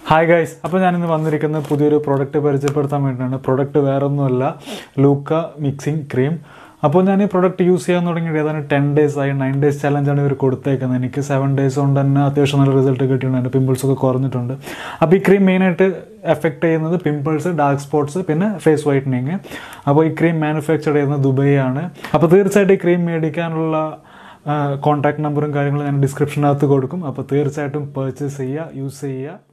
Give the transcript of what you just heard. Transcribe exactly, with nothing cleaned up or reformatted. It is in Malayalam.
Hi guys, അപ്പോൾ ഞാൻ ഇന്ന് വന്നിരിക്കുന്ന പുതിയൊരു പ്രോഡക്റ്റ് പരിചയപ്പെടുത്താൻ വേണ്ടിയാണ്. പ്രോഡക്റ്റ് വേറൊന്നുമല്ല, ലൂക്ക മിക്സിംഗ് ക്രീം. അപ്പോൾ ഞാൻ ഈ പ്രോഡക്റ്റ് യൂസ് ചെയ്യാൻ തുടങ്ങിയിട്ട് ഏതാണ്ട് ടെൻ ഡേയ്സ് ആയി. നയൻ ഡേയ്സ് ചലഞ്ചാണ് ഇവർ കൊടുത്തേക്കുന്നത്. എനിക്ക് സെവൻ ഡേയ്സ് കൊണ്ട് തന്നെ അത്യാവശ്യം നല്ല റിസൾട്ട് കിട്ടിയിട്ടുണ്ട്. എൻ്റെ പിമ്പിൾസൊക്കെ കുറഞ്ഞിട്ടുണ്ട്. അപ്പോൾ ഈ ക്രീം മെയിനായിട്ട് എഫക്റ്റ് ചെയ്യുന്നത് പിമ്പിൾസ്, ഡാർക്ക് സ്പോട്ട്സ്, പിന്നെ ഫേസ് വൈറ്റനിങ്. അപ്പോൾ ഈ ക്രീം മാനുഫാക്ചർ ചെയ്യുന്നത് ദുബൈയാണ്. അപ്പോൾ തീർച്ചയായിട്ടും ഈ ക്രീം മേടിക്കാനുള്ള കോൺടാക്ട് നമ്പറും കാര്യങ്ങളും ഞാൻ ഡിസ്ക്രിപ്ഷനകത്ത് കൊടുക്കും. അപ്പോൾ തീർച്ചയായിട്ടും പർച്ചേസ് ചെയ്യുക, യൂസ് ചെയ്യുക.